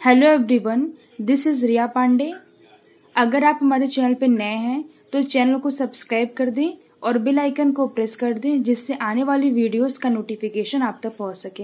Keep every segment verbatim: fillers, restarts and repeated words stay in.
Hello everyone, this is Riya Pandey. अगर आप हमारे चैनल पर नए हैं तो चैनल को सब्सक्राइब कर दें और बेल आइकन को प्रेस कर दें, जिससे आने वाली वीडियोस का नोटिफिकेशन आप तक पहुंच सके।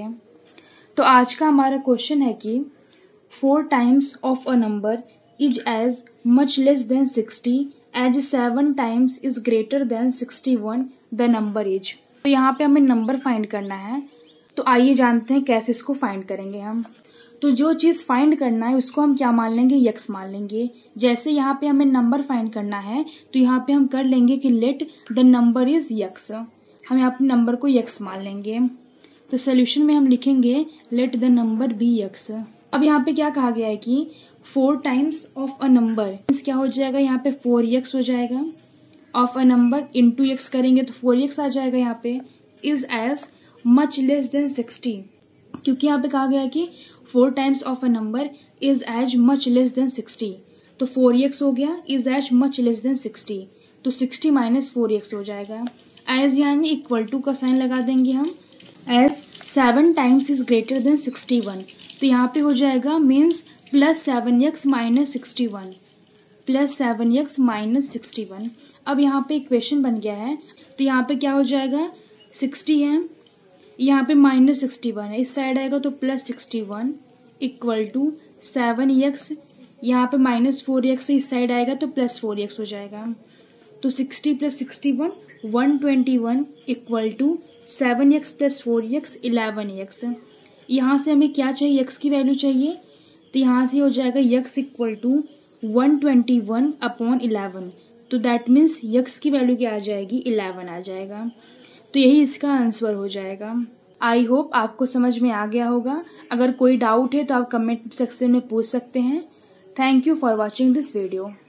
तो आज का हमारा क्वेश्चन है कि four times of a number is as much less than sixty as seven times is greater than sixty one the number is. तो यहाँ पे हमें नंबर फाइंड करना है। तो आइए जानते हैं कैसे इसको फाइंड करेंगे हम। तो जो चीज़ फाइंड करना है उसको हम क्या मान लेंगे, यक्स मान लेंगे। जैसे यहाँ पे हमें नंबर फाइंड करना है तो यहाँ पे हम कर लेंगे कि let the number is x. हम यहाँ पे नंबर को यक्स मान लेंगे। तो सोल्यूशन में हम लिखेंगे let the number be x. अब यहाँ पे क्या कहा गया है कि four times of a number means क्या हो जाएगा, यहाँ पे फोर यक्स हो जाएगा। Of a number into x करेंगे तो फोर यक्स आ जाएगा। यहाँ पे is as much less than sixty, क्योंकि यहाँ पे कहा गया है कि four times of a number is as much less than sixty. तो फोर एक्स हो गया, is as much less than sixty, तो सिक्सटी माइनस फोर एक्स हो जाएगा। एज यानी इक्वल टू का साइन लगा देंगे हम। As seven times is greater than sixty one, तो यहाँ पे हो जाएगा means plus seven x minus sixty one, plus seven x minus sixty one. अब यहाँ पे इक्वेशन बन गया है। तो यहाँ पे क्या हो जाएगा, सिक्सटी है, यहाँ पे माइनस सिक्सटी वन है, इस साइड आएगा तो plus sixty one equal to seven x, यहाँ पे माइनस फोर एक्स इस साइड आएगा तो प्लस फोर एक्स हो जाएगा। तो sixty plus sixty one one twenty one equal to seven x plus four x eleven x. यहाँ से हमें क्या चाहिए, एक्स की वैल्यू चाहिए। तो यहाँ से हो जाएगा x equal to one twenty one upon eleven. तो दैट मीन्स एक्स की वैल्यू क्या आ जाएगी, इलेवन आ जाएगा। तो यही इसका आंसर हो जाएगा। आई होप आपको समझ में आ गया होगा। अगर कोई डाउट है तो आप कमेंट सेक्शन में पूछ सकते हैं। Thank you for watching this video.